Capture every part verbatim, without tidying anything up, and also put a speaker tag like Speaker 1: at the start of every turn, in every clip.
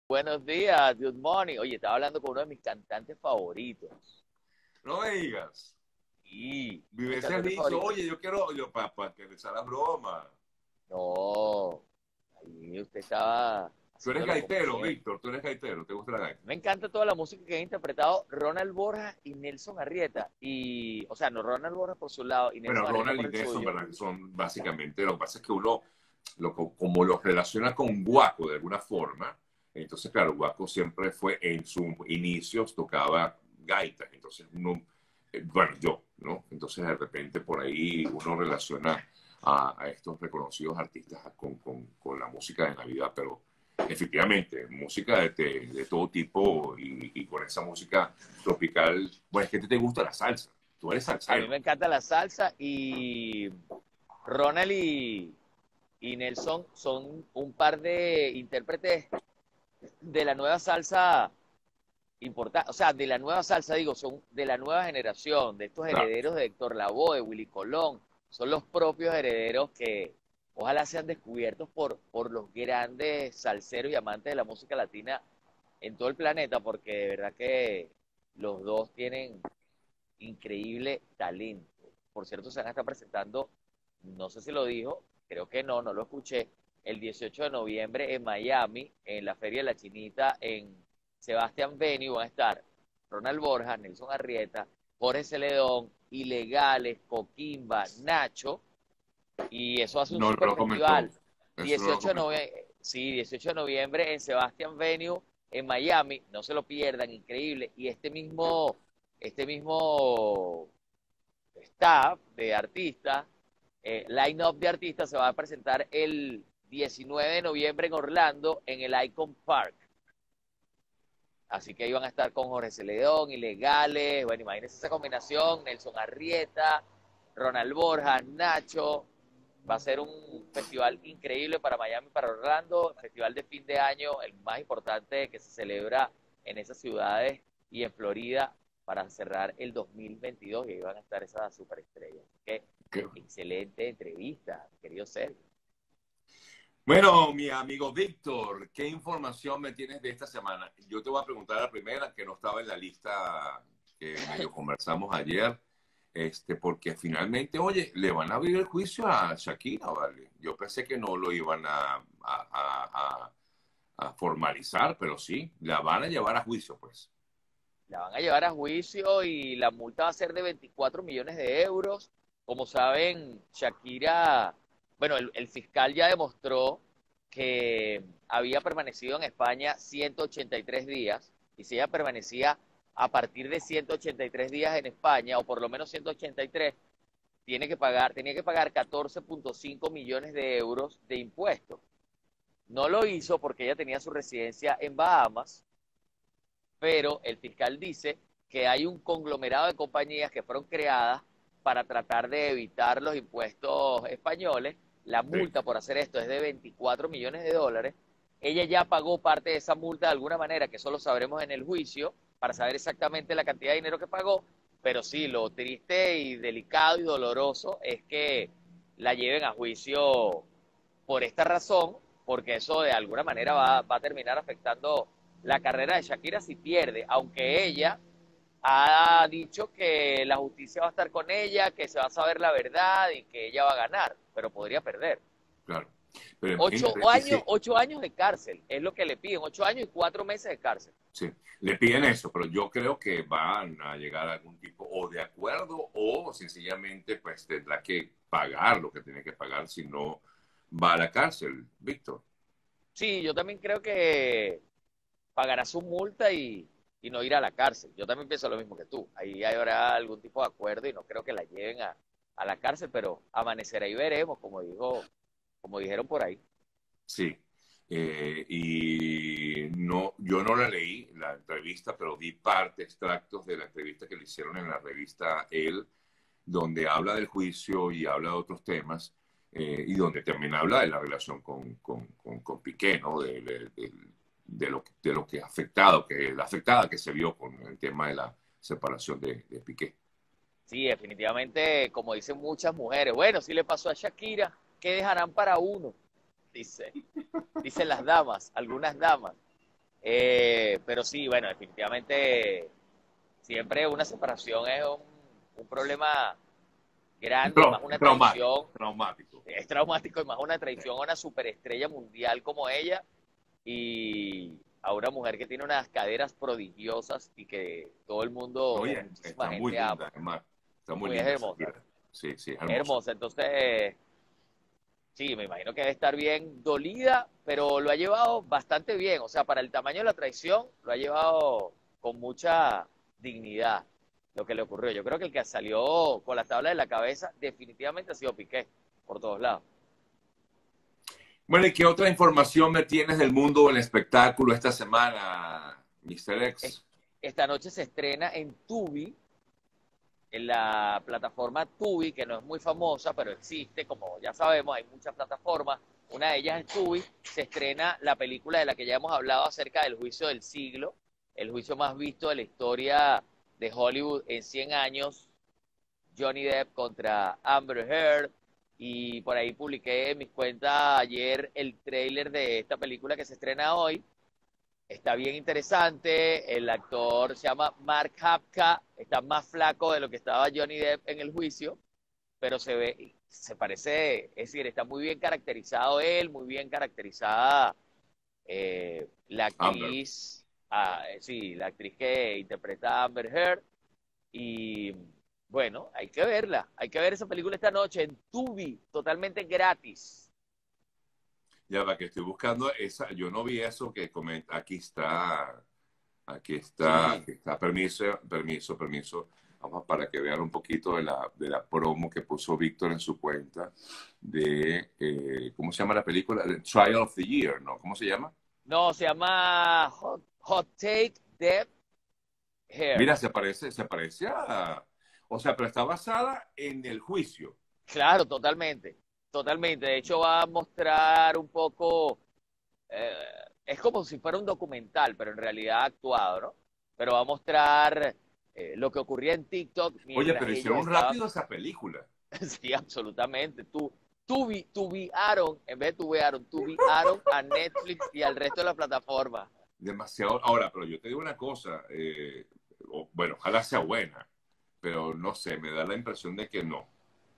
Speaker 1: Buenos días, good morning. Oye, estaba hablando con uno de mis cantantes favoritos.
Speaker 2: No me digas.
Speaker 1: Y
Speaker 2: Me
Speaker 1: mi
Speaker 2: hubieses
Speaker 1: cantante
Speaker 2: dicho,
Speaker 1: favorito.
Speaker 2: oye, yo quiero, yo, para que le la broma.
Speaker 1: No, ahí usted estaba
Speaker 2: Tú eres
Speaker 1: haciéndolo como
Speaker 2: gaitero,
Speaker 1: siempre.
Speaker 2: Víctor, tú eres gaitero, ¿te gusta la gaita?
Speaker 1: Me encanta toda la música que han interpretado Ronald Borja y Nelson Arrieta. Y, o sea, no Ronald Borja por su lado y
Speaker 2: Bueno,
Speaker 1: Nelson Arrieta
Speaker 2: Ronald
Speaker 1: por
Speaker 2: y
Speaker 1: el
Speaker 2: Nelson,
Speaker 1: suyo.
Speaker 2: ¿verdad? Son básicamente, lo que pasa es que uno, lo, como los relaciona con Guaco de alguna forma, entonces, claro, Guaco siempre fue, en sus inicios, tocaba gaitas, entonces uno, eh, bueno, yo, ¿no? Entonces, de repente, por ahí uno relaciona a, a estos reconocidos artistas con, con, con la música de Navidad, pero efectivamente, música de, de, de todo tipo y, y, con esa música tropical, pues es que te gusta la salsa, tú eres
Speaker 1: A mí
Speaker 2: salsero.
Speaker 1: me encanta la salsa y Ronald y, y Nelson son un par de intérpretes de la nueva salsa importante, o sea, de la nueva salsa, digo, son de la nueva generación, de estos
Speaker 2: Claro.
Speaker 1: herederos de Héctor Lavoe, de Willy Colón, son los propios herederos que ojalá sean descubiertos por, por los grandes salseros y amantes de la música latina en todo el planeta, porque de verdad que los dos tienen increíble talento. Por cierto, se van a estar presentando, no sé si lo dijo, creo que no, no lo escuché, el dieciocho de noviembre en Miami, en la Feria de la Chinita, en Sebastián Venue, van a estar Ronald Borja, Nelson Arrieta, Jorge Celedón, Ilegales, Coquimba, Nacho, y eso hace un
Speaker 2: No, no
Speaker 1: super
Speaker 2: lo comentó.
Speaker 1: festival.
Speaker 2: Eso no lo
Speaker 1: dieciocho de
Speaker 2: comentó.
Speaker 1: noviembre, sí, dieciocho de noviembre en Sebastián Venue, en Miami, no se lo pierdan, increíble. Y este mismo, este mismo staff de artistas, eh, line-up de artistas se va a presentar el diecinueve de noviembre en Orlando, en el Icon Park. Así que iban a estar con Jorge Celedón, Ilegales, bueno, imagínense esa combinación, Nelson Arrieta, Ronald Borja, Nacho. Va a ser un festival increíble para Miami, para Orlando, festival de fin de año, el más importante que se celebra en esas ciudades y en Florida para cerrar el dos mil veintidós y ahí van a estar esas superestrellas. Así que
Speaker 2: Qué-
Speaker 1: excelente entrevista, querido Sergio.
Speaker 2: Bueno, mi amigo Víctor, ¿qué información me tienes de esta semana? Yo te voy a preguntar la primera, que no estaba en la lista que medio conversamos ayer, este, porque finalmente, oye, le van a abrir el juicio a Shakira, ¿vale? Yo pensé que no lo iban a, a, a, a, a formalizar, pero sí, la van a llevar a juicio, pues.
Speaker 1: La van a llevar a juicio y la multa va a ser de veinticuatro millones de euros. Como saben, Shakira, bueno, el, el fiscal ya demostró que había permanecido en España ciento ochenta y tres días y si ella permanecía a partir de ciento ochenta y tres días en España, o por lo menos ciento ochenta y tres, tiene que pagar, tenía que pagar catorce punto cinco millones de euros de impuestos. No lo hizo porque ella tenía su residencia en Bahamas, pero el fiscal dice que hay un conglomerado de compañías que fueron creadas para tratar de evitar los impuestos españoles. La
Speaker 2: Sí,
Speaker 1: multa por hacer esto es de veinticuatro millones de dólares. Ella ya pagó parte de esa multa de alguna manera, que eso lo sabremos en el juicio, para saber exactamente la cantidad de dinero que pagó. Pero sí, lo triste y delicado y doloroso es que la lleven a juicio por esta razón, porque eso de alguna manera va, va a terminar afectando la carrera de Shakira si pierde, aunque ella ha dicho que la justicia va a estar con ella, que se va a saber la verdad y que ella va a ganar, pero podría perder.
Speaker 2: claro. Pero
Speaker 1: Ocho
Speaker 2: imagínate, y
Speaker 1: años,
Speaker 2: si,
Speaker 1: ocho años de cárcel, es lo que le piden, ocho años y cuatro meses de cárcel.
Speaker 2: sí, le piden eso, pero yo creo que van a llegar a algún tipo o de acuerdo o sencillamente pues tendrá que pagar lo que tiene que pagar si no va a la cárcel, Víctor.
Speaker 1: Sí, yo también creo que pagará su multa y, y no irá a la cárcel. Yo también pienso lo mismo que tú. Ahí habrá algún tipo de acuerdo y no creo que la lleven a, a la cárcel, pero amanecerá y veremos, como dijo, como dijeron por ahí.
Speaker 2: Sí. Eh, y no, yo no la leí, la entrevista, pero vi parte, extractos de la entrevista que le hicieron en la revista El, donde habla del juicio y habla de otros temas, eh, y donde también habla de la relación con, con, con, con Piqué, ¿no? De, de, de, de, lo, de lo que ha afectado, que la afectada que se vio con el tema de la separación de, de Piqué.
Speaker 1: Sí, definitivamente, como dicen muchas mujeres, bueno, si le pasó a Shakira, ¿qué dejarán para uno? Dice, dicen las damas, algunas damas. Eh, pero sí, bueno, definitivamente siempre una separación es un, un problema grande y
Speaker 2: Trau-
Speaker 1: más una
Speaker 2: traumático,
Speaker 1: traición,
Speaker 2: traumático.
Speaker 1: es traumático y más una traición a una superestrella mundial como ella y a una mujer que tiene unas caderas prodigiosas y que todo el mundo o
Speaker 2: Oye,
Speaker 1: muchísima
Speaker 2: está muy
Speaker 1: gente
Speaker 2: linda,
Speaker 1: ama.
Speaker 2: además. Está muy
Speaker 1: Muy es
Speaker 2: linda
Speaker 1: hermosa,
Speaker 2: Shakira. Sí, sí, es
Speaker 1: es
Speaker 2: hermosa.
Speaker 1: hermosa. Entonces, sí, me imagino que debe estar bien dolida, pero lo ha llevado bastante bien. O sea, para el tamaño de la traición, lo ha llevado con mucha dignidad lo que le ocurrió. Yo creo que el que salió con la tabla de la cabeza definitivamente ha sido Piqué, por todos lados.
Speaker 2: Bueno, ¿y qué otra información me tienes del mundo del espectáculo esta semana, míster
Speaker 1: Es-
Speaker 2: X?
Speaker 1: Esta noche se estrena en Tubi, en la plataforma Tubi, que no es muy famosa, pero existe, como ya sabemos, hay muchas plataformas. Una de ellas es Tubi. Se estrena la película de la que ya hemos hablado acerca del juicio del siglo, el juicio más visto de la historia de Hollywood en cien años, Johnny Depp contra Amber Heard. Y por ahí publiqué en mis cuentas ayer el tráiler de esta película que se estrena hoy. Está bien interesante. El actor se llama Mark Hapka. Está más flaco de lo que estaba Johnny Depp en el juicio, pero se ve, se parece, es decir, está muy bien caracterizado él, muy bien caracterizada eh, la
Speaker 2: Amber.
Speaker 1: actriz, ah, sí, la actriz que interpreta a Amber Heard. Y bueno, hay que verla. Hay que ver esa película esta noche en Tubi, totalmente gratis.
Speaker 2: Ya va, que estoy buscando esa. Yo no vi eso que comenta. Aquí está. Aquí está.
Speaker 1: Sí,
Speaker 2: Aquí está. Permiso, permiso, permiso. Vamos para que vean un poquito de la, de la promo que puso Víctor en su cuenta de, eh, ¿cómo se llama la película? The Trial of the Year, ¿no? ¿Cómo se llama?
Speaker 1: no, se llama Hot, Hot Take Depp Hair.
Speaker 2: Mira, se parece, se parece a... O sea, pero está basada en el juicio.
Speaker 1: Claro, totalmente, totalmente. De hecho, va a mostrar un poco, eh, es como si fuera un documental, pero en realidad actuado, ¿no? Pero va a mostrar eh, lo que ocurría en TikTok
Speaker 2: Oye,
Speaker 1: mientras
Speaker 2: pero
Speaker 1: ellos
Speaker 2: hicieron
Speaker 1: estaban,
Speaker 2: rápido esa película.
Speaker 1: sí, absolutamente. Tú, tuvi, tuviaron, en vez de tuviaron, tuviaron a Netflix y al resto de la plataforma.
Speaker 2: Demasiado. Ahora, pero yo te digo una cosa. Eh, o- bueno, ojalá sea buena, pero no sé, me da la impresión de que no.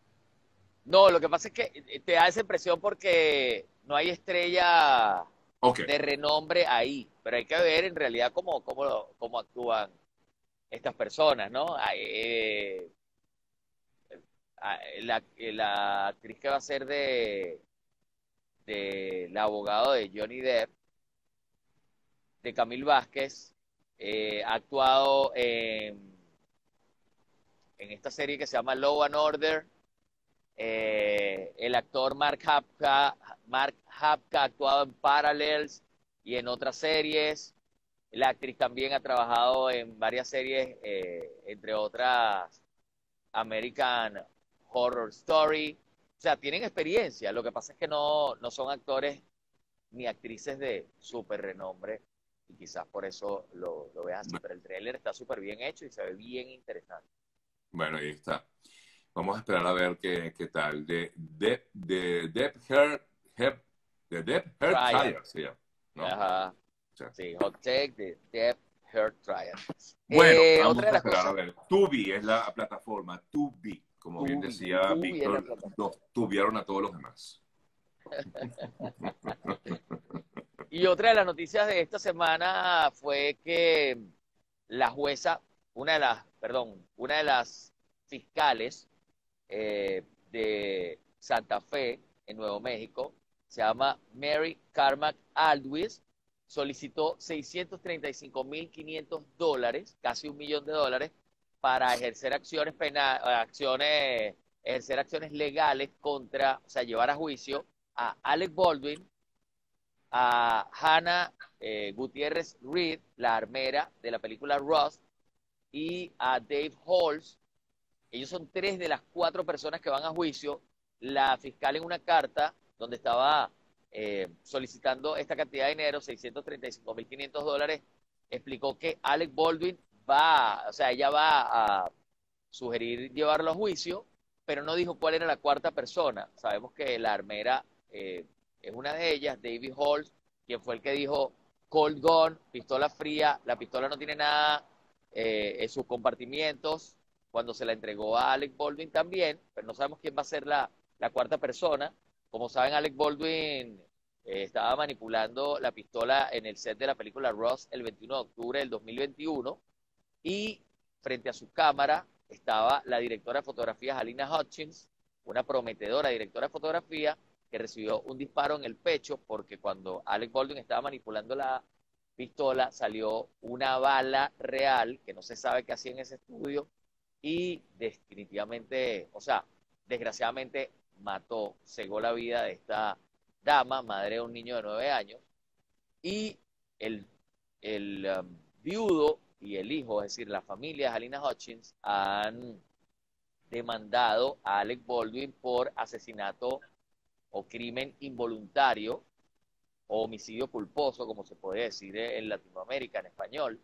Speaker 1: No, lo que pasa es que eh, te da esa impresión porque no hay estrella
Speaker 2: Ok,
Speaker 1: de renombre ahí, pero hay que ver en realidad cómo, cómo, cómo actúan estas personas, ¿no? Ay, eh, ah, la, la actriz que va a ser de, de la abogado de Johnny Depp, de Camille Vázquez, eh, ha actuado en, en esta serie que se llama Law and Order. Eh, el actor Mark Hapka, Mark Hapka ha actuado en Parallels y en otras series. La actriz también ha trabajado en varias series, eh, entre otras American Horror Story. O sea, tienen experiencia. Lo que pasa es que no, no son actores ni actrices de súper renombre y quizás por eso lo, lo veas así. Pero el trailer está súper bien hecho y se ve bien interesante.
Speaker 2: bueno, ahí está. Vamos a esperar a ver qué, qué tal. De Depp, de Depp Hair, Hair- de Depp Hair
Speaker 1: Trial.
Speaker 2: Trial, se llama, ¿no?
Speaker 1: Ajá.
Speaker 2: O sea,
Speaker 1: Sí, Hot Take de Depp Hair Trial.
Speaker 2: bueno,
Speaker 1: Eh, otra
Speaker 2: vamos
Speaker 1: de
Speaker 2: a
Speaker 1: las
Speaker 2: esperar a
Speaker 1: cosas,
Speaker 2: ver. Tubi es la plataforma, Tubi, como bien
Speaker 1: Tubi,
Speaker 2: decía
Speaker 1: Tubi es la
Speaker 2: Víctor,
Speaker 1: plataforma.
Speaker 2: nos tuvieron a todos los demás.
Speaker 1: Y otra de las noticias de esta semana fue que la jueza, una de las, perdón, una de las fiscales eh, de Santa Fe, en Nuevo México, se llama Mary Carmack Aldwis, solicitó seiscientos treinta y cinco mil quinientos dólares, casi un millón de dólares, para ejercer acciones penales, acciones, ejercer acciones legales contra, o sea, llevar a juicio a Alec Baldwin, a Hannah eh, Gutiérrez Reed, la armera de la película Rust, y a Dave Halls. Ellos son tres de las cuatro personas que van a juicio. La fiscal en una carta donde estaba eh, solicitando esta cantidad de dinero, seiscientos treinta y cinco mil quinientos dólares, explicó que Alec Baldwin va, o sea, ella va a sugerir llevarlo a juicio, pero no dijo cuál era la cuarta persona. Sabemos que la armera eh, es una de ellas, David Halls, quien fue el que dijo, cold gun, pistola fría, la pistola no tiene nada eh, en sus compartimientos, cuando se la entregó a Alec Baldwin también, pero no sabemos quién va a ser la, la cuarta persona. Como saben, Alec Baldwin eh, estaba manipulando la pistola en el set de la película Ross el veintiuno de octubre del dos mil veintiuno y frente a su cámara estaba la directora de fotografía Halyna Hutchins, una prometedora directora de fotografía que recibió un disparo en el pecho porque cuando Alec Baldwin estaba manipulando la pistola salió una bala real que no se sabe qué hacía en ese estudio y definitivamente, o sea, desgraciadamente mató, cegó la vida de esta dama, madre de un niño de nueve años, y el, el um, viudo y el hijo, es decir, la familia de Halyna Hutchins, han demandado a Alec Baldwin por asesinato o crimen involuntario o homicidio culposo, como se puede decir en Latinoamérica, en español.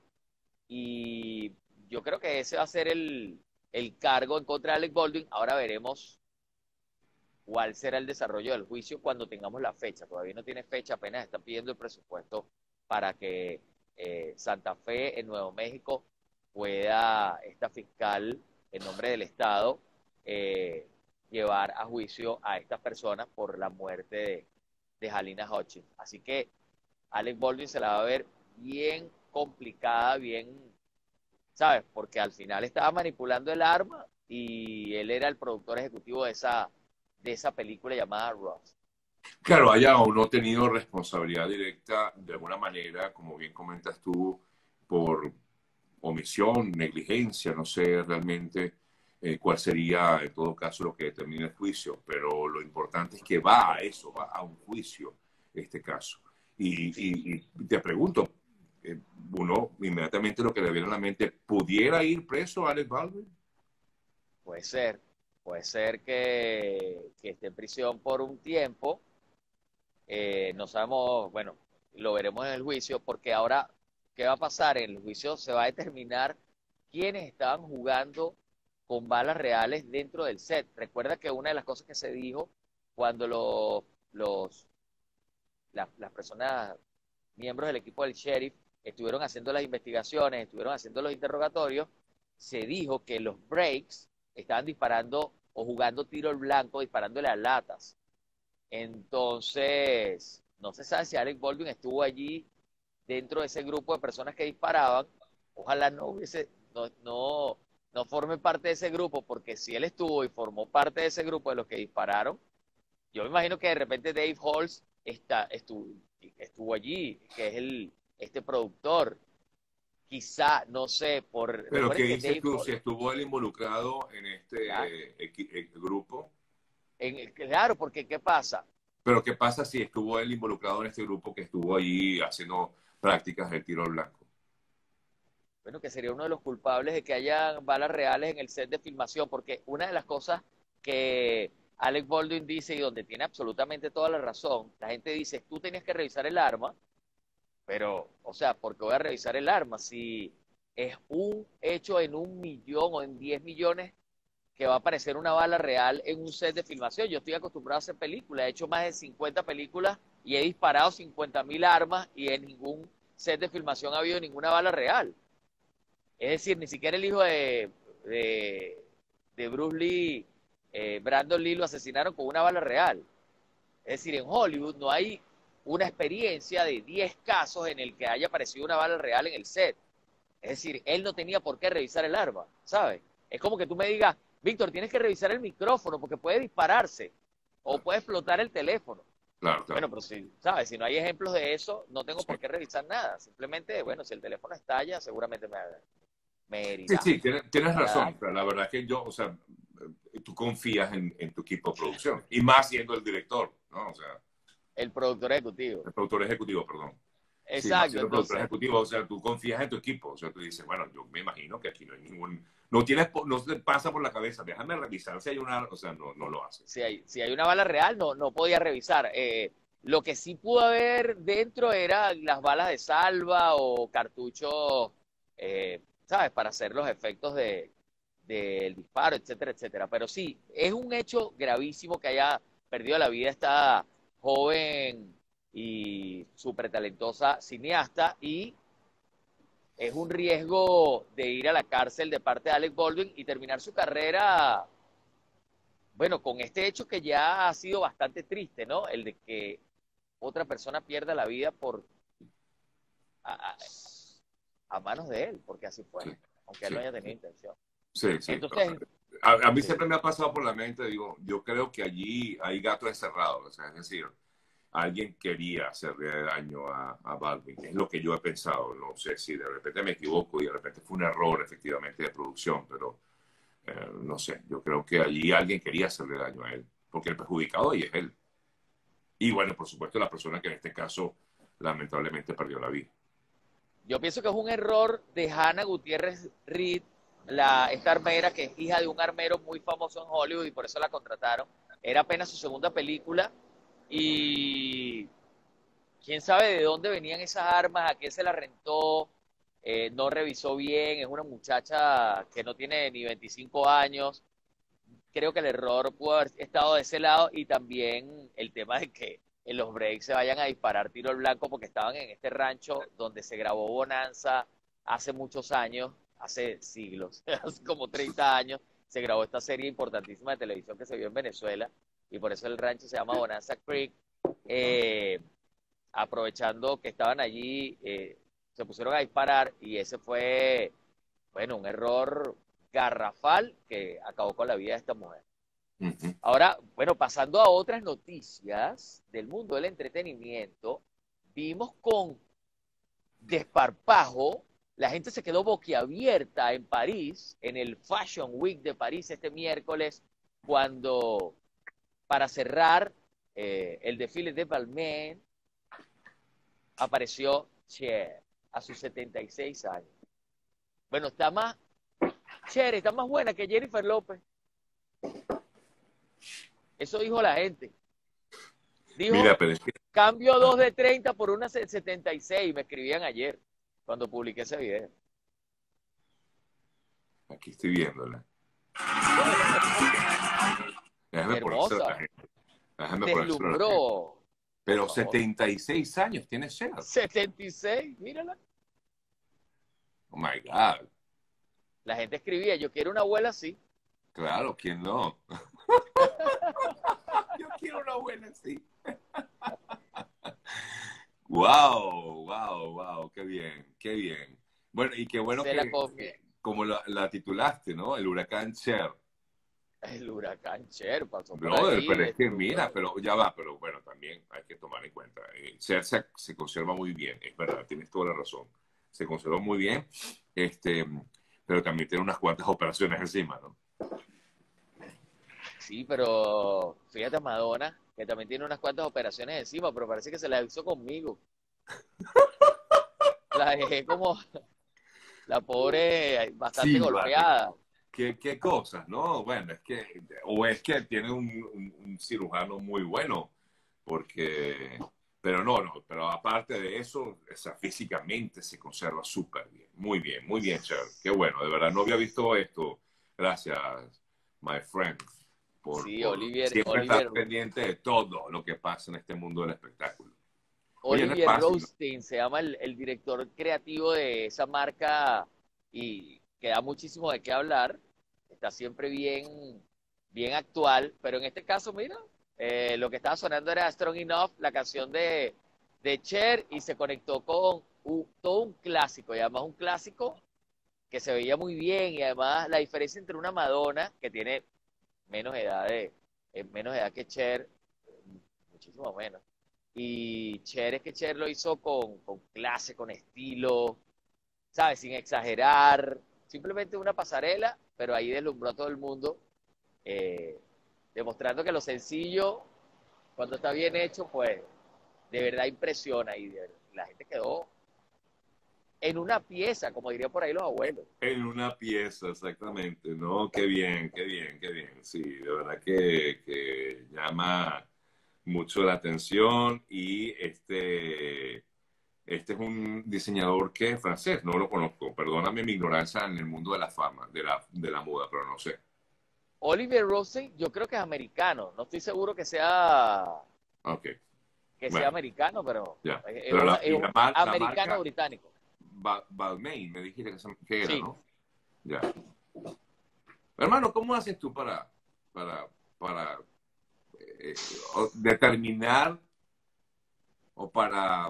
Speaker 1: Y yo creo que ese va a ser el, el cargo en contra de Alec Baldwin. Ahora veremos cuál será el desarrollo del juicio cuando tengamos la fecha. Todavía no tiene fecha, apenas están pidiendo el presupuesto para que eh, Santa Fe, en Nuevo México, pueda esta fiscal, en nombre del Estado, eh, llevar a juicio a estas personas por la muerte de, de Halyna Hutchins. Así que Alec Baldwin se la va a ver bien complicada, bien, ¿sabes? Porque al final estaba manipulando el arma y él era el productor ejecutivo de esa, de esa película llamada Ross.
Speaker 2: Claro, haya o no tenido responsabilidad directa de alguna manera, como bien comentas tú, por omisión, negligencia, no sé realmente eh, cuál sería en todo caso lo que determina el juicio, pero lo importante es que va a eso, va a un juicio este caso. Y, y, y te pregunto, eh, uno inmediatamente lo que le viene a la mente, ¿pudiera ir preso Alec Baldwin?
Speaker 1: Puede ser, puede ser que, que esté en prisión por un tiempo. Eh, no sabemos, bueno, lo veremos en el juicio, porque ahora, ¿qué va a pasar? En el juicio se va a determinar quiénes estaban jugando con balas reales dentro del set. Recuerda que una de las cosas que se dijo cuando los, los la, las personas, miembros del equipo del sheriff, estuvieron haciendo las investigaciones, estuvieron haciendo los interrogatorios, se dijo que los breaks estaban disparando o jugando tiro al blanco, disparándole a latas. Entonces, no se sabe si Alec Baldwin estuvo allí dentro de ese grupo de personas que disparaban. Ojalá no hubiese, no, no, no forme parte de ese grupo, porque si él estuvo y formó parte de ese grupo de los que dispararon, yo me imagino que de repente Dave Halls está, estuvo, estuvo allí, que es el, este productor. Quizá, no sé, por...
Speaker 2: Pero ¿qué
Speaker 1: Recuerden que
Speaker 2: dices
Speaker 1: Dave
Speaker 2: tú?
Speaker 1: Halls,
Speaker 2: Si estuvo él involucrado en este
Speaker 1: claro,
Speaker 2: eh, equi- eh, grupo,
Speaker 1: en, claro, porque ¿qué pasa?
Speaker 2: pero ¿qué pasa si estuvo él involucrado en este grupo que estuvo allí haciendo prácticas de tiro al blanco?
Speaker 1: Bueno, que sería uno de los culpables de que haya balas reales en el set de filmación, porque una de las cosas que Alec Baldwin dice y donde tiene absolutamente toda la razón, la gente dice, tú tenías que revisar el arma, pero, o sea, ¿por qué voy a revisar el arma? Si es un hecho en un millón o en diez millones que va a aparecer una bala real en un set de filmación. Yo estoy acostumbrado a hacer películas, he hecho más de cincuenta películas y he disparado cincuenta mil armas y en ningún set de filmación ha habido ninguna bala real. Es decir, ni siquiera el hijo de, de, de Bruce Lee, eh, Brandon Lee, lo asesinaron con una bala real. Es decir, en Hollywood no hay una experiencia de diez casos en el que haya aparecido una bala real en el set. Es decir, él no tenía por qué revisar el arma, ¿sabes? Es como que tú me digas, Víctor, tienes que revisar el micrófono porque puede dispararse o puede explotar el teléfono.
Speaker 2: Claro, claro.
Speaker 1: Bueno, pero si, ¿sabes? Si no hay ejemplos de eso, no tengo
Speaker 2: Sí,
Speaker 1: por qué revisar nada. Simplemente, bueno, si el teléfono estalla, seguramente me, me
Speaker 2: sí,
Speaker 1: herirá.
Speaker 2: sí, tienes, tienes
Speaker 1: ¿Verdad?
Speaker 2: razón. Pero la verdad es que yo, o sea, tú confías en, en tu equipo de producción y más siendo el director, ¿no? O sea,
Speaker 1: El productor ejecutivo.
Speaker 2: el productor ejecutivo, perdón. Sí, más
Speaker 1: Exacto,
Speaker 2: siendo productor
Speaker 1: entonces,
Speaker 2: ejecutivo, o sea, tú confías en tu equipo, o sea, tú dices, bueno, yo me imagino que aquí no hay ningún, no tienes, no se te pasa por la cabeza, déjame revisar si hay una, o sea, no, no lo hace.
Speaker 1: si hay, si hay una bala real, no, no podía revisar. Eh, lo que sí pudo haber dentro eran las balas de salva o cartuchos, eh, ¿sabes? Para hacer los efectos de, del disparo, etcétera, etcétera. Pero sí, es un hecho gravísimo que haya perdido la vida esta joven y súper talentosa cineasta, y es un riesgo de ir a la cárcel de parte de Alec Baldwin y terminar su carrera, bueno, con este hecho que ya ha sido bastante triste, ¿no? El de que otra persona pierda la vida por a, a, a manos de él, porque así fue,
Speaker 2: Sí,
Speaker 1: aunque él
Speaker 2: sí,
Speaker 1: no haya tenido intención.
Speaker 2: sí, sí.
Speaker 1: Entonces,
Speaker 2: A, a mí
Speaker 1: sí,
Speaker 2: siempre me ha pasado por la mente, digo, yo creo que allí hay gatos encerrados, o sea, es decir, alguien quería hacerle daño a, a Baldwin, es lo que yo he pensado, no sé si de repente me equivoco y de repente fue un error efectivamente de producción, pero eh, no sé, yo creo que allí alguien quería hacerle daño a él, porque el perjudicado ahí es él. Y bueno, por supuesto, la persona que en este caso lamentablemente perdió la vida.
Speaker 1: yo pienso que es un error de Hannah Gutiérrez Reed, la, esta armera que es hija de un armero muy famoso en Hollywood y por eso la contrataron. Era apenas su segunda película y quién sabe de dónde venían esas armas, a quién se las rentó, eh, no revisó bien, es una muchacha que no tiene ni veinticinco años. Creo que el error pudo haber estado de ese lado y también el tema de que en los breaks se vayan a disparar tiro al blanco porque estaban en este rancho donde se grabó Bonanza hace muchos años, hace siglos, hace como treinta años, se grabó esta serie importantísima de televisión que se vio en Venezuela y por eso el rancho se llama Bonanza Creek. Eh, Aprovechando que estaban allí, eh, se pusieron a disparar y ese fue, bueno, un error garrafal que acabó con la vida de esta mujer.
Speaker 2: Uh -huh.
Speaker 1: Ahora, bueno, pasando a otras noticias del mundo del entretenimiento, vimos con desparpajo, la gente se quedó boquiabierta en París, en el Fashion Week de París este miércoles, cuando para cerrar eh, el desfile de Balmain apareció Cher a sus setenta y seis años. Bueno, está más, Cher está más buena que Jennifer López. Eso dijo la gente. Dijo,
Speaker 2: mira, pero es que...
Speaker 1: cambio dos de treinta por una setenta y seis, me escribían ayer, cuando publiqué ese video.
Speaker 2: Aquí estoy viéndola. Déjame ponérsela a la gente. Déjame ponérsela a la gente.
Speaker 1: Deslumbró.
Speaker 2: Pero setenta y seis años tiene Cher.
Speaker 1: setenta y seis, mírala.
Speaker 2: Oh my God.
Speaker 1: La gente escribía, yo quiero una abuela así.
Speaker 2: Claro, ¿quién no? Yo quiero una abuela así. Wow, wow, wow, qué bien, qué bien. Bueno, y qué bueno
Speaker 1: Se
Speaker 2: que,
Speaker 1: la comió.
Speaker 2: como la, la titulaste, ¿no? El huracán Cher.
Speaker 1: El huracán Cher pasó por
Speaker 2: Brother,
Speaker 1: ahí.
Speaker 2: pero es que
Speaker 1: destruyó.
Speaker 2: mira, pero ya va, pero bueno, también hay que tomar en cuenta. Eh, Cher se, se conserva muy bien, es verdad, tienes toda la razón. Se conserva muy bien, este, pero también tiene unas cuantas operaciones encima, ¿no?
Speaker 1: Sí, pero fíjate a Madonna, que también tiene unas cuantas operaciones encima, pero parece que se las hizo conmigo. La dejé como la pobre bastante
Speaker 2: Sí, vale.
Speaker 1: golpeada.
Speaker 2: ¿Qué, qué cosas, no? Bueno, es que, o es que tiene un, un, un cirujano muy bueno, porque, pero no, no, pero aparte de eso, o sea, físicamente se conserva súper bien, muy bien, muy bien, Cher. Qué bueno, de verdad, no había visto esto. Gracias, my friend, por,
Speaker 1: Sí,
Speaker 2: por
Speaker 1: Olivier,
Speaker 2: siempre estar
Speaker 1: Olivier,
Speaker 2: pendiente de todo lo que pasa en este mundo del espectáculo. Oye, no es
Speaker 1: Olivier
Speaker 2: fácil, ¿no?
Speaker 1: Rothstein se llama el, el director creativo de esa marca y que da muchísimo de qué hablar. Está siempre bien, bien actual, pero en este caso, mira, eh, lo que estaba sonando era Strong Enough, la canción de, de Cher, y se conectó con un, todo un clásico, y además un clásico que se veía muy bien, y además la diferencia entre una Madonna, que tiene menos edad, de, eh, menos edad que Cher, muchísimo menos, y Cher es que Cher lo hizo con, con clase, con estilo, ¿sabes? Sin exagerar, simplemente una pasarela, pero ahí deslumbró a todo el mundo, eh, demostrando que lo sencillo, cuando está bien hecho, pues de verdad impresiona y de, la gente quedó en una pieza, como dirían por ahí los abuelos.
Speaker 2: En una pieza, exactamente, ¿no? Qué bien, qué bien, qué bien. Sí, de verdad que, que llama mucho la atención y este, este es un diseñador que es francés, no lo conozco. Perdóname mi ignorancia en el mundo de la fama, de la, de la moda, pero no sé.
Speaker 1: Olivier Rosen, yo creo que es americano, no estoy seguro que sea
Speaker 2: Ok.
Speaker 1: que sea
Speaker 2: Bueno,
Speaker 1: americano, pero
Speaker 2: ya.
Speaker 1: es, es
Speaker 2: Pero
Speaker 1: una-
Speaker 2: la,
Speaker 1: es
Speaker 2: y
Speaker 1: un
Speaker 2: la, mar- la marca
Speaker 1: americano-británico.
Speaker 2: Ba- Balmain, me dijiste que, se- que era,
Speaker 1: Sí.
Speaker 2: ¿no? Ya. Hermano, ¿cómo haces tú para, para, para eh, o- determinar o para,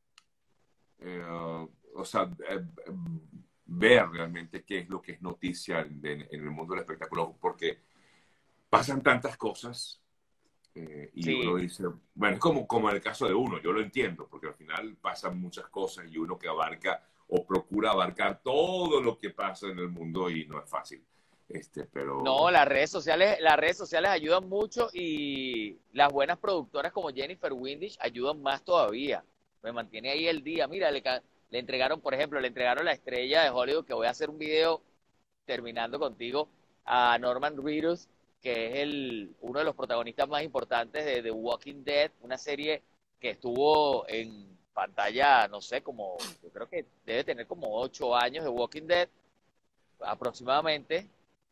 Speaker 2: eh, o sea, eh, ver realmente qué es lo que es noticia en, en- en el mundo del espectáculo? Porque pasan tantas cosas eh, y uno
Speaker 1: Sí,
Speaker 2: dice, bueno, es como, como en el caso de uno, yo lo entiendo, porque al final pasan muchas cosas y uno que abarca o procura abarcar todo lo que pasa en el mundo y no es fácil. Este, pero
Speaker 1: no, las redes sociales, las redes sociales ayudan mucho y las buenas productoras como Jennifer Windisch ayudan más todavía. Me mantiene ahí el día. Mira, le, ca- le entregaron, por ejemplo, le entregaron la estrella de Hollywood, que voy a hacer un video terminando contigo, a Norman Reedus, que es el, uno de los protagonistas más importantes de The Walking Dead, una serie que estuvo en pantalla, no sé, como, yo creo que debe tener como ocho años de Walking Dead aproximadamente.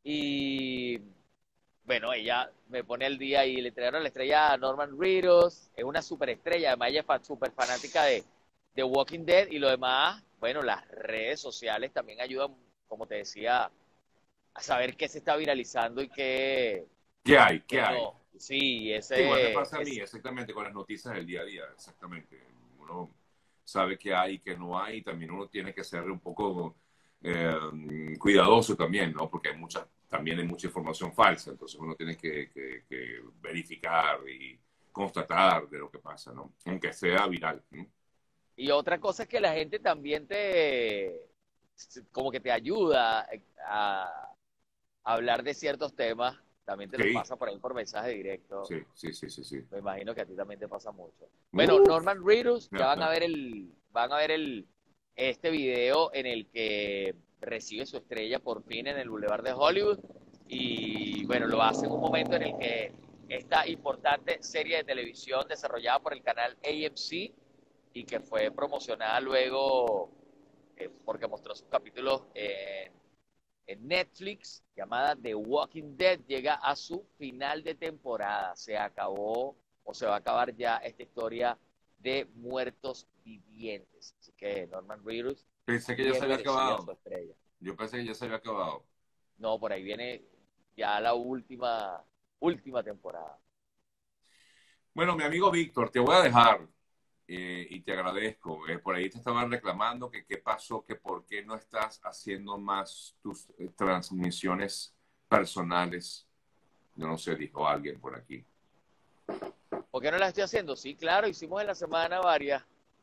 Speaker 1: Y bueno, ella me pone al día y le entregaron la estrella a Norman Reedus, es una superestrella, además ella es súper fanática de, de Walking Dead y lo demás, bueno, las redes sociales también ayudan, como te decía, a saber qué se está viralizando y qué,
Speaker 2: ¿qué hay? ¿Qué
Speaker 1: qué
Speaker 2: hay?
Speaker 1: no. Sí,
Speaker 2: Sí, igual me
Speaker 1: ese
Speaker 2: pasa a mí,
Speaker 1: es,
Speaker 2: exactamente, con las noticias del día a día, exactamente. Uno sabe qué hay y qué no hay, y también uno tiene que ser un poco eh, cuidadoso también, ¿no? Porque hay mucha, también hay mucha información falsa, entonces uno tiene que, que- que verificar y constatar de lo que pasa, ¿no? Aunque sea viral, ¿no?
Speaker 1: y otra cosa es que la gente también te, como que te ayuda a, a hablar de ciertos temas, también te los
Speaker 2: Sí,
Speaker 1: pasa por ahí por mensaje directo.
Speaker 2: sí, sí, sí, sí, sí.
Speaker 1: Me imagino que a ti también te pasa mucho. Bueno,
Speaker 2: Uf,
Speaker 1: Norman Reedus, ya van a
Speaker 2: ajá.
Speaker 1: ver el, van a ver el, este video en el que recibe su estrella por fin en el Boulevard de Hollywood. Y bueno, lo hace en un momento en el que esta importante serie de televisión desarrollada por el canal A M C y que fue promocionada luego eh, porque mostró sus capítulos en en Netflix, llamada The Walking Dead, llega a su final de temporada. Se acabó o se va a acabar ya esta historia de muertos vivientes. Así que Norman Reedus,
Speaker 2: Pensé que ya se
Speaker 1: bien
Speaker 2: había
Speaker 1: merecida su
Speaker 2: acabado.
Speaker 1: estrella.
Speaker 2: Yo pensé que ya se había acabado.
Speaker 1: No, por ahí viene ya la última, última temporada.
Speaker 2: Bueno, mi amigo Víctor, te voy a dejar. Eh, y te agradezco. Eh, por ahí te estaban reclamando que qué pasó, que por qué no estás haciendo más tus eh, transmisiones personales. Yo no sé, dijo alguien por aquí.
Speaker 1: ¿Por qué no la estoy haciendo? Sí, claro, hicimos en la semana varias.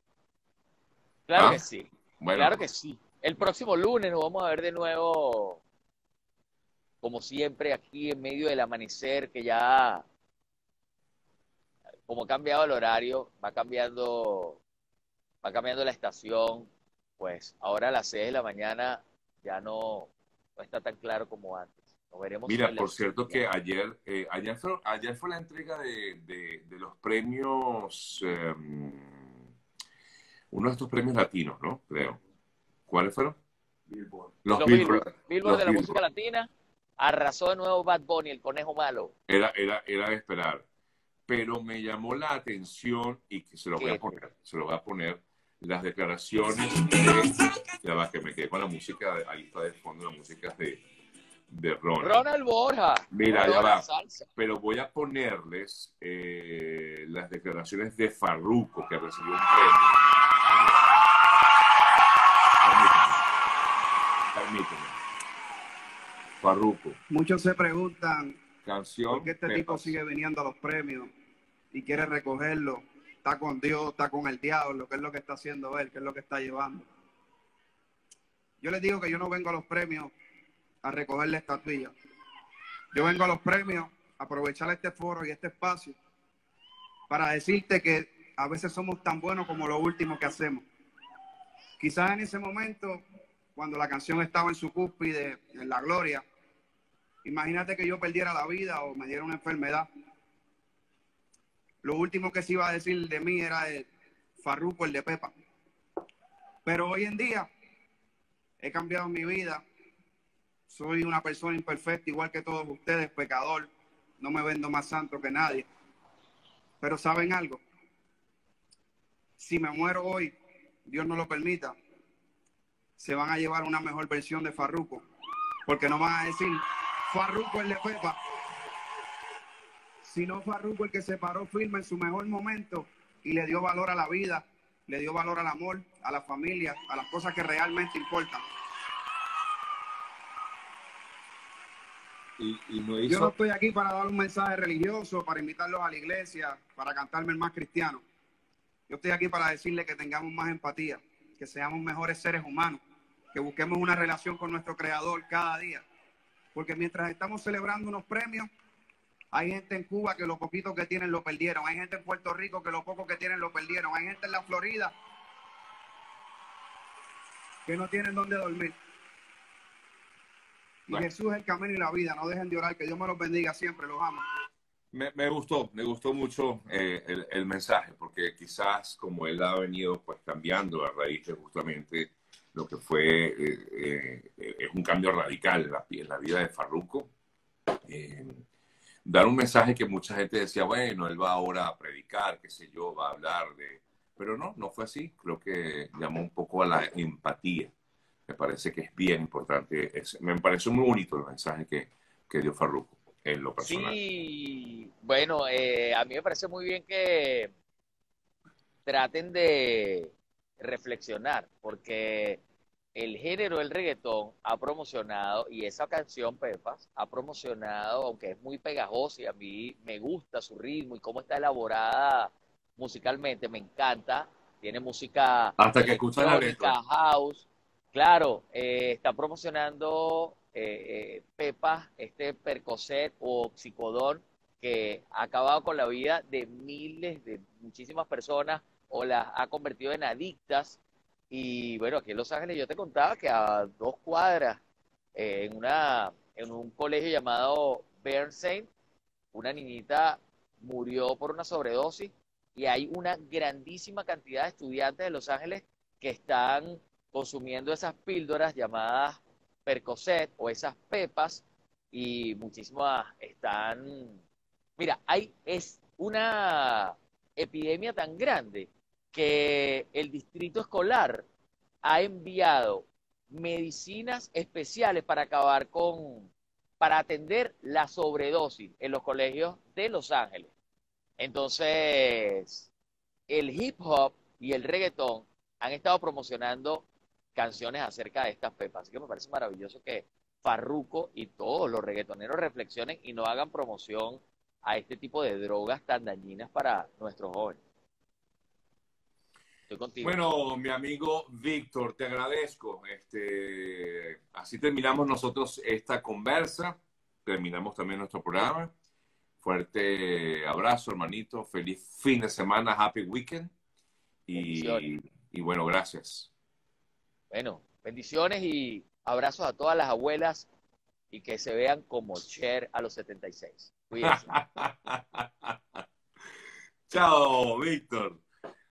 Speaker 1: Claro que
Speaker 2: ¿Ah?
Speaker 1: sí, claro
Speaker 2: Bueno,
Speaker 1: que sí. El próximo lunes nos vamos a ver de nuevo, como siempre, aquí en medio del amanecer, que ya como ha cambiado el horario, va cambiando, va cambiando la estación, pues ahora a las seis de la mañana ya no, no está tan claro como antes. Nos veremos
Speaker 2: mira,
Speaker 1: en
Speaker 2: por
Speaker 1: los
Speaker 2: cierto que
Speaker 1: siguientes.
Speaker 2: ayer, eh, ayer, fue, ayer fue la entrega de, de, de los premios, eh, uno de estos premios latinos, ¿no? Creo. ¿Cuáles fueron? Billboard. Los
Speaker 1: Los Billboard,
Speaker 2: Billboard.
Speaker 1: Billboard
Speaker 2: Los
Speaker 1: de la música
Speaker 2: Billboard.
Speaker 1: latina, arrasó de nuevo Bad Bunny, el conejo malo.
Speaker 2: Era, era, era de esperar. Pero me llamó la atención y que se lo voy a
Speaker 1: Que
Speaker 2: poner, se lo voy a poner, las declaraciones de, ya va, que me quedé con la música, de- ahí está de fondo la música de, de Ronald.
Speaker 1: Ronald Borja,
Speaker 2: Mira, ya
Speaker 1: toda la
Speaker 2: va,
Speaker 1: salsa.
Speaker 2: pero voy a ponerles eh, las declaraciones de Farruko, que recibió un premio. Permíteme, permíteme. Farruko,
Speaker 3: Muchos se preguntan por
Speaker 2: canción
Speaker 3: qué este tipo
Speaker 2: Pepas.
Speaker 3: sigue viniendo a los premios y quiere recogerlo. Está con Dios, está con el diablo, qué es lo que está haciendo él, qué es lo que está llevando. Yo les digo que yo no vengo a los premios a recogerle estatuillas. Yo vengo a los premios a aprovechar este foro y este espacio para decirte que a veces somos tan buenos como lo último que hacemos. Quizás en ese momento, cuando la canción estaba en su cúspide, en la gloria, imagínate que yo perdiera la vida o me diera una enfermedad. Lo último que se iba a decir de mí era el Farruko, el de Pepa. Pero hoy en día he cambiado mi vida. Soy una persona imperfecta, igual que todos ustedes, pecador. No me vendo más santo que nadie. Pero ¿saben algo? si me muero hoy, Dios no lo permita, se van a llevar una mejor versión de Farruko, porque no van a decir Farruko el de Pepa, sino Farruko el que se paró firme en su mejor momento y le dio valor a la vida, le dio valor al amor, a la familia, a las cosas que realmente importan.
Speaker 2: Y, y no
Speaker 3: hizo... Yo no estoy aquí para dar un mensaje religioso, para invitarlos a la iglesia, para cantarme el más cristiano. Yo estoy aquí para decirle que tengamos más empatía, que seamos mejores seres humanos, que busquemos una relación con nuestro Creador cada día. Porque mientras estamos celebrando unos premios, hay gente en Cuba que lo poquito que tienen lo perdieron. Hay gente en Puerto Rico que lo poco que tienen lo perdieron. Hay gente en la Florida que no tienen dónde dormir. Y bueno, Jesús es el camino y la vida. No dejen de orar. Que Dios me los bendiga siempre. Los amo.
Speaker 2: Me, me gustó, me gustó mucho eh, el, el mensaje, porque quizás como él ha venido pues cambiando a raíz de justamente lo que fue, eh, eh, es un cambio radical en la, en la vida de Farruko. Eh, dar un mensaje que mucha gente decía, bueno, él va ahora a predicar, qué sé yo, va a hablar de... Pero no, no fue así. Creo que llamó un poco a la empatía. Me parece que es bien importante. Es, me pareció muy bonito el mensaje que, que dio Farruko en lo personal.
Speaker 1: Sí, bueno, eh, a mí me parece muy bien que traten de reflexionar, porque el género del reggaetón ha promocionado, y esa canción, Pepas, ha promocionado, aunque es muy pegajosa y a mí me gusta su ritmo y cómo está elaborada musicalmente, me encanta. Tiene música
Speaker 2: hasta que escuchas la letra,
Speaker 1: house. Claro, eh, está promocionando eh, eh, Pepas, este Percocet o Oxicodón, que ha acabado con la vida de miles, de muchísimas personas, o las ha convertido en adictas. Y bueno, aquí en Los Ángeles yo te contaba que a dos cuadras, eh, en, una, en un colegio llamado Burnside, una niñita murió por una sobredosis, y hay una grandísima cantidad de estudiantes de Los Ángeles que están consumiendo esas píldoras llamadas Percocet o esas pepas, y muchísimas están... Mira, hay, es una epidemia tan grande que el distrito escolar ha enviado medicinas especiales para acabar con, para atender la sobredosis en los colegios de Los Ángeles. Entonces, el hip hop y el reggaetón han estado promocionando canciones acerca de estas pepas. Así que me parece maravilloso que Farruko y todos los reggaetoneros reflexionen y no hagan promoción a este tipo de drogas tan dañinas para nuestros jóvenes. Estoy contigo.
Speaker 2: Bueno, mi amigo Víctor, te agradezco. Este, así terminamos nosotros esta conversa, terminamos también nuestro programa. Fuerte abrazo, hermanito. Feliz fin de semana, happy weekend. Y, y bueno, gracias.
Speaker 1: Bueno, bendiciones y abrazos a todas las abuelas, y que se vean como Cher a los setenta y seis. Cuídense.
Speaker 2: Chao, Víctor.